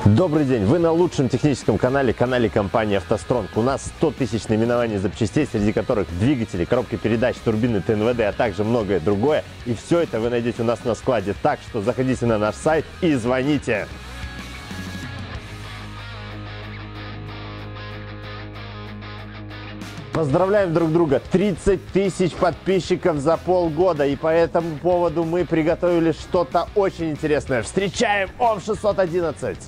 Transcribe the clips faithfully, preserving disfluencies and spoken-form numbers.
Добрый день! Вы на лучшем техническом канале, канале компании «АвтоСтронг». У нас сто тысяч наименований запчастей, среди которых двигатели, коробки передач, турбины ТНВД, а также многое другое. И все это вы найдете у нас на складе. Так что заходите на наш сайт и звоните! Поздравляем друг друга! тридцать тысяч подписчиков за полгода, и по этому поводу мы приготовили что-то очень интересное. Встречаем ОМ шестьсот одиннадцать!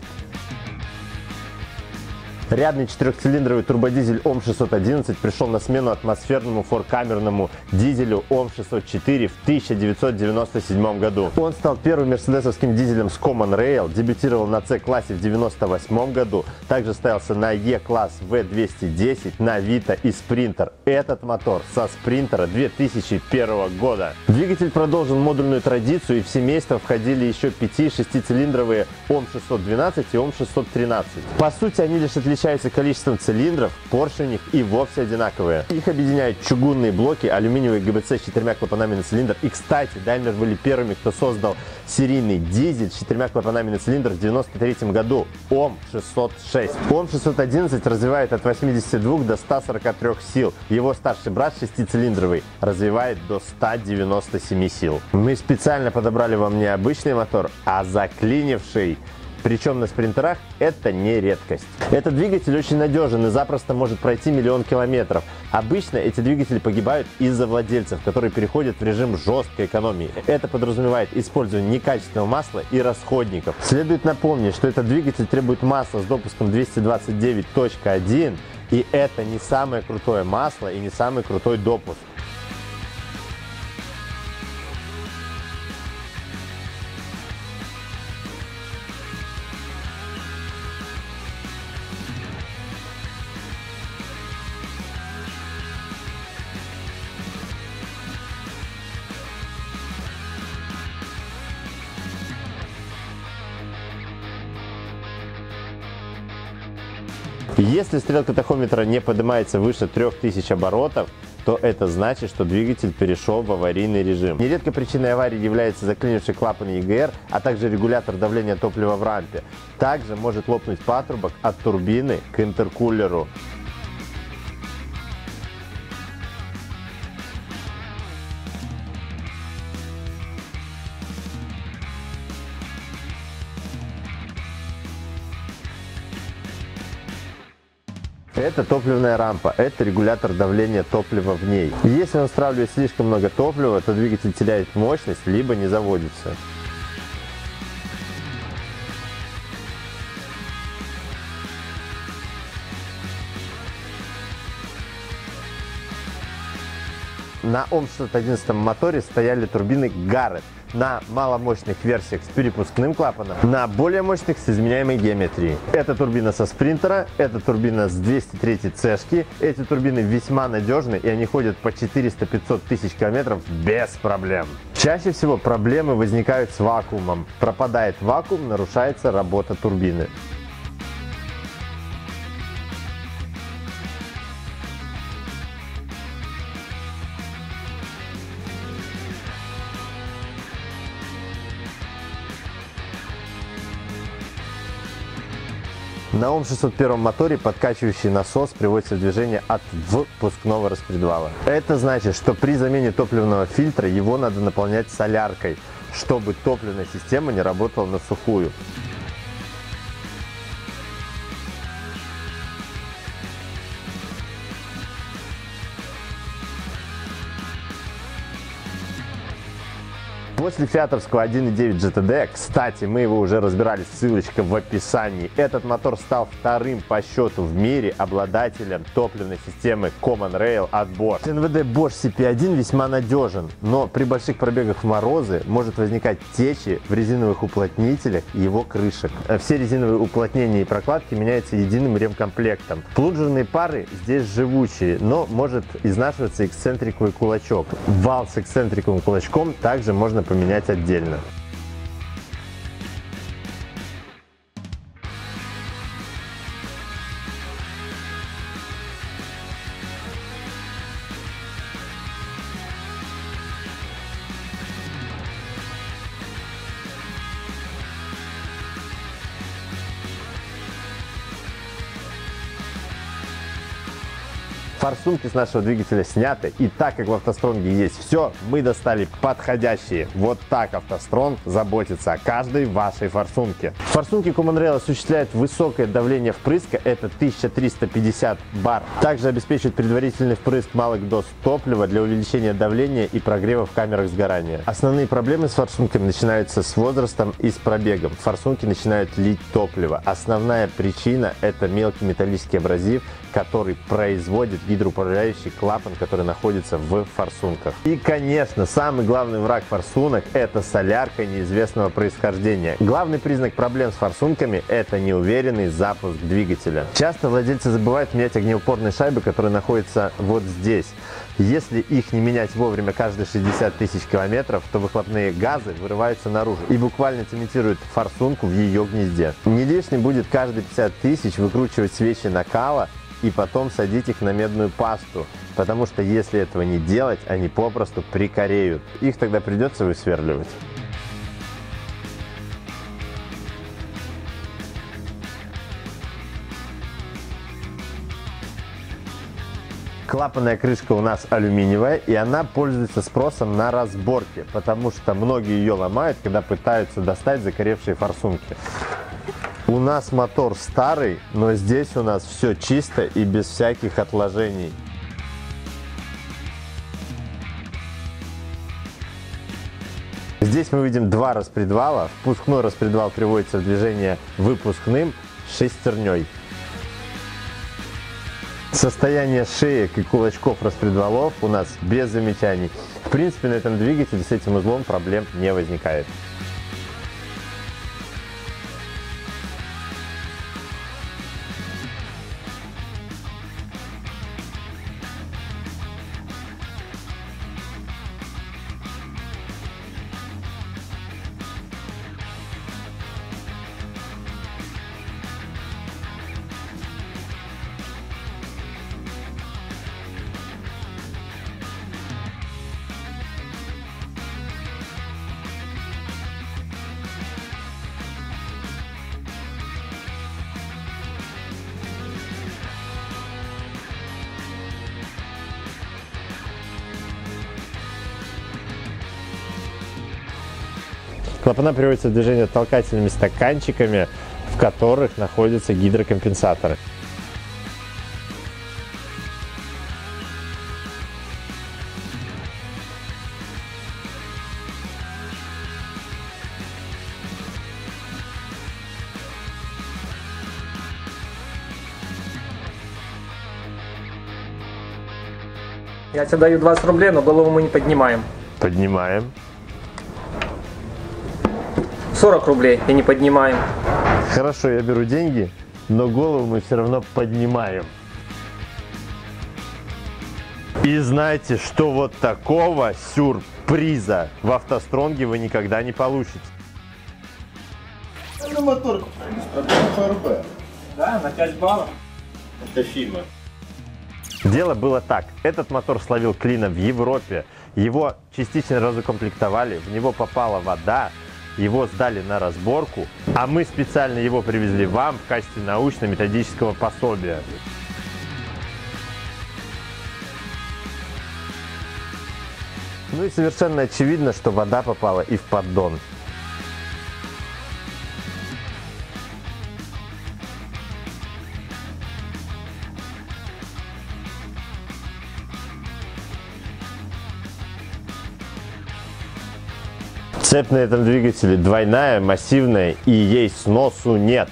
Рядный четырехцилиндровый турбодизель ОМ шестьсот одиннадцать пришел на смену атмосферному форкамерному дизелю ОМ шестьсот четыре в тысяча девятьсот девяносто седьмом году. Он стал первым мерседесовским дизелем с Common Rail, дебютировал на С-классе в девяносто восьмом году, также ставился на Е-класс В двести десять, на Вита и Спринтер. Этот мотор со Спринтера две тысячи первого года. Двигатель продолжил модульную традицию, и в семейство входили еще пяти- и шестицилиндровые ОМ шестьсот двенадцать и ОМ шестьсот тринадцать. По сути, они лишь отличаются Отличаются количеством цилиндров, поршни у них и вовсе одинаковые. Их объединяют чугунные блоки, алюминиевый ГБЦ с четырьмя клапанами на цилиндр. И, кстати, Daimler были первыми, кто создал серийный дизель с четырьмя клапанами на цилиндр в девяносто третьем году. ОМ шестьсот шесть. ОМ шестьсот одиннадцать развивает от восьмидесяти двух до ста сорока трёх сил. Его старший брат шестицилиндровый развивает до ста девяноста семи сил. Мы специально подобрали вам не обычный мотор, а заклинивший. Причем на спринтерах это не редкость. Этот двигатель очень надежен и запросто может пройти миллион километров. Обычно эти двигатели погибают из-за владельцев, которые переходят в режим жесткой экономии. Это подразумевает использование некачественного масла и расходников. Следует напомнить, что этот двигатель требует масла с допуском двести двадцать девять точка один, и это не самое крутое масло и не самый крутой допуск. Если стрелка тахометра не поднимается выше трёх тысяч оборотов, то это значит, что двигатель перешел в аварийный режим. Нередко причиной аварии является заклинивший клапан Е Гэ Эр, а также регулятор давления топлива в рампе. Также может лопнуть патрубок от турбины к интеркулеру. Это топливная рампа, это регулятор давления топлива в ней. Если он стравливает слишком много топлива, то двигатель теряет мощность, либо не заводится. На ОМ шестьсот одиннадцать моторе стояли турбины Гаррет. На маломощных версиях с перепускным клапаном, на более мощных с изменяемой геометрией. Это турбина со спринтера, это турбина с двести третьей цешки. Эти турбины весьма надежны, и они ходят по четыреста-пятьсот тысяч километров без проблем. Чаще всего проблемы возникают с вакуумом. Пропадает вакуум, нарушается работа турбины. На ОМ шестьсот один моторе подкачивающий насос приводится в движение от впускного распредвала. Это значит, что при замене топливного фильтра его надо наполнять соляркой, чтобы топливная система не работала на сухую. После фиатовского один и девять джи тэ дэ, кстати, мы его уже разбирали, ссылочка в описании, этот мотор стал вторым по счету в мире обладателем топливной системы Common Rail от Bosch. ТНВД Bosch Си Пи один весьма надежен, но при больших пробегах в морозы может возникать течи в резиновых уплотнителях и его крышек. Все резиновые уплотнения и прокладки меняются единым ремкомплектом. Плунжерные пары здесь живучие, но может изнашиваться эксцентриковый кулачок. Вал с эксцентриковым кулачком также можно поменять отдельно. Форсунки с нашего двигателя сняты, и так как в автостронге есть все, мы достали подходящие. Вот так автостронг заботится о каждой вашей форсунке. Форсунки Common Rail осуществляют высокое давление впрыска, это тысяча триста пятьдесят бар. Также обеспечивает предварительный впрыск малых доз топлива для увеличения давления и прогрева в камерах сгорания. Основные проблемы с форсунками начинаются с возрастом и с пробегом. Форсунки начинают лить топливо. Основная причина – это мелкий металлический абразив, который производит гидроуправляющий клапан, который находится в форсунках. И, конечно, самый главный враг форсунок – это солярка неизвестного происхождения. Главный признак проблем с форсунками – это неуверенный запуск двигателя. Часто владельцы забывают менять огнеупорные шайбы, которые находятся вот здесь. Если их не менять вовремя каждые шестьдесят тысяч километров, то выхлопные газы вырываются наружу и буквально цементируют форсунку в ее гнезде. Не лишним будет каждые пятьдесят тысяч выкручивать свечи накала и потом садить их на медную пасту, потому что если этого не делать, они попросту прикореют. Их тогда придется высверливать. Клапанная крышка у нас алюминиевая, и она пользуется спросом на разборке, потому что многие ее ломают, когда пытаются достать закоревшие форсунки. У нас мотор старый, но здесь у нас все чисто и без всяких отложений. Здесь мы видим два распредвала. Впускной распредвал приводится в движение выпускным шестерней. Состояние шеек и кулачков распредвалов у нас без замечаний. В принципе, на этом двигателе с этим узлом проблем не возникает. Клапана приводятся в движение толкательными стаканчиками, в которых находятся гидрокомпенсаторы. Я тебе даю двадцать рублей, но голову мы не поднимаем. Поднимаем. сорок рублей и не поднимаем. Хорошо, я беру деньги, но голову мы все равно поднимаем. И знаете, что вот такого сюрприза в автостронге вы никогда не получите. Это мотор ФРБ. Да, на пять баллов. Это фирма. Дело было так. Этот мотор словил клина в Европе. Его частично разукомплектовали, в него попала вода. Его сдали на разборку, а мы специально его привезли вам в качестве научно-методического пособия. Ну и совершенно очевидно, что вода попала и в поддон. Цепь на этом двигателе двойная, массивная, и ей сносу нет.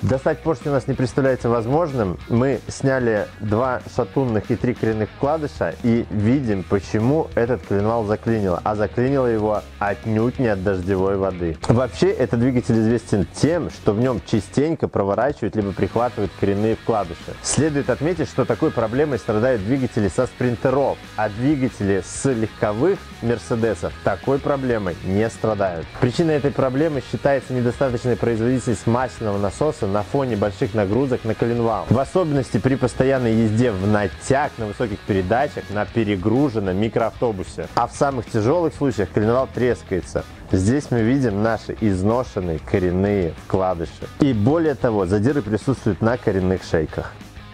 Достать поршень у нас не представляется возможным. Мы сняли два шатунных и три коренных вкладыша и видим, почему этот коленвал заклинило. А заклинило его отнюдь не от дождевой воды. Вообще, этот двигатель известен тем, что в нем частенько проворачивают либо прихватывают коренные вкладыши. Следует отметить, что такой проблемой страдают двигатели со спринтеров, а двигатели с легковых мерседесов такой проблемой не страдают. Причиной этой проблемы считается недостаточная производительность масляного насоса на фоне больших нагрузок на коленвал. В особенности при постоянной езде в натяг на высоких передачах на перегруженном микроавтобусе. А в самых тяжелых случаях коленвал трескается. Здесь мы видим наши изношенные коренные вкладыши. И более того, задиры присутствуют на коренных шейках.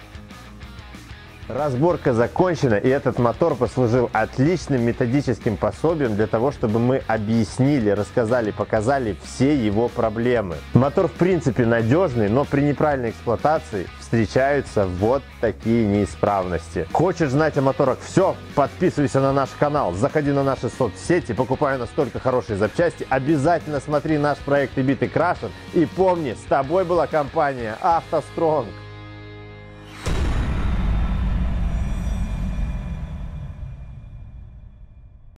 Разборка закончена, и этот мотор послужил отличным методическим пособием для того, чтобы мы объяснили, рассказали, показали все его проблемы. Мотор в принципе надежный, но при неправильной эксплуатации встречаются вот такие неисправности. Хочешь знать о моторах все? Подписывайся на наш канал, заходи на наши соцсети, покупай настолько хорошие запчасти, обязательно смотри наш проект и биты крашен, и помни, с тобой была компания автостронг.